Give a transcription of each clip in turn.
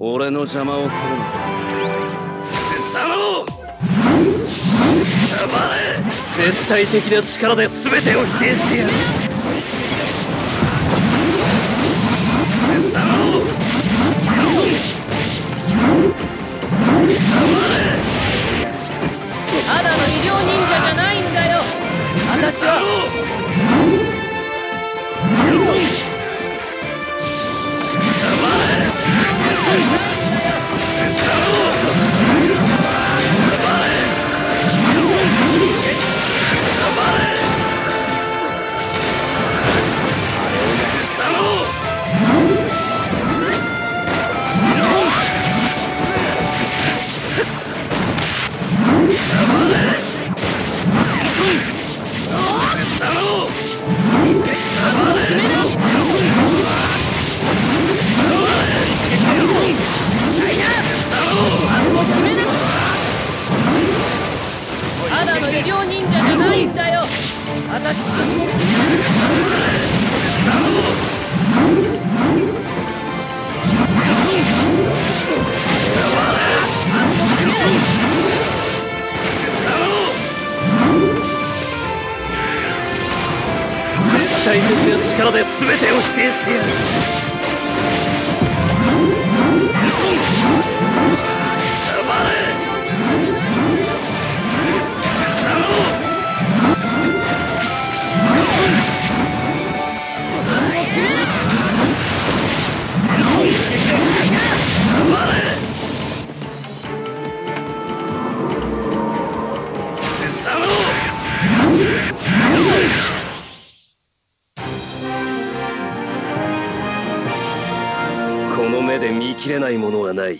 俺の邪魔をするな。スサノ黙れ。絶対的な力で全てを否定してやる。スサノただの医療忍者じゃないんだよ。私はただの医療忍者じゃないんだよ。私絶対的な力で全てを否定してやる。この目で見切れないものはない。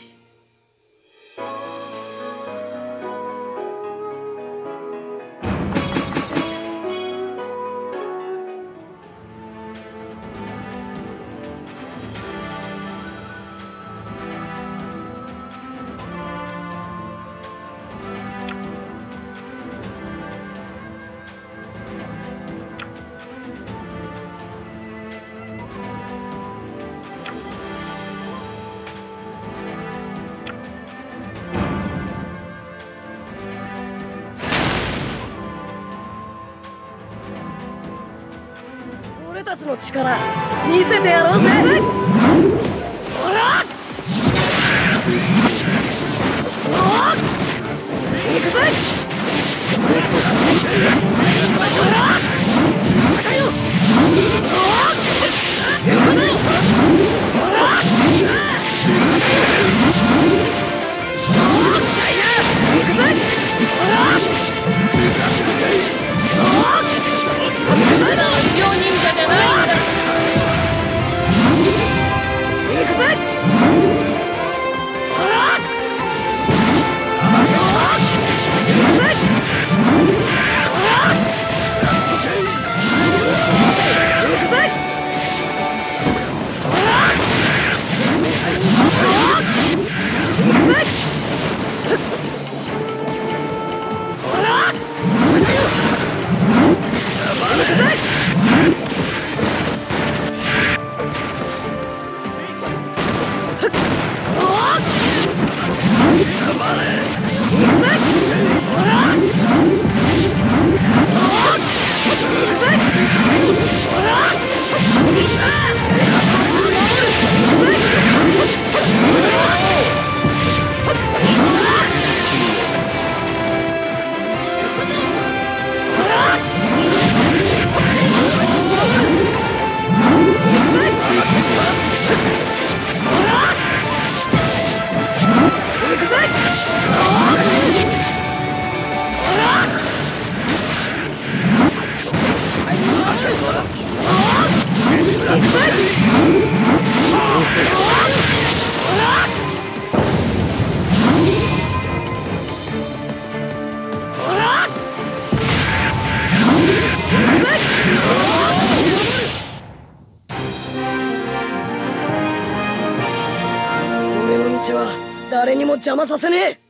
俺たちの力見せてやろうぜ。ほら行くぜ。ほら来たよ。行くぜ。ほら行くぜ。ほらただの医療忍者じゃないんだ。行くぜ。ほら行くぜ。ほら行くぜ。ほら行くぜ。ほら行くぜ。俺の道は誰にも邪魔させねえ。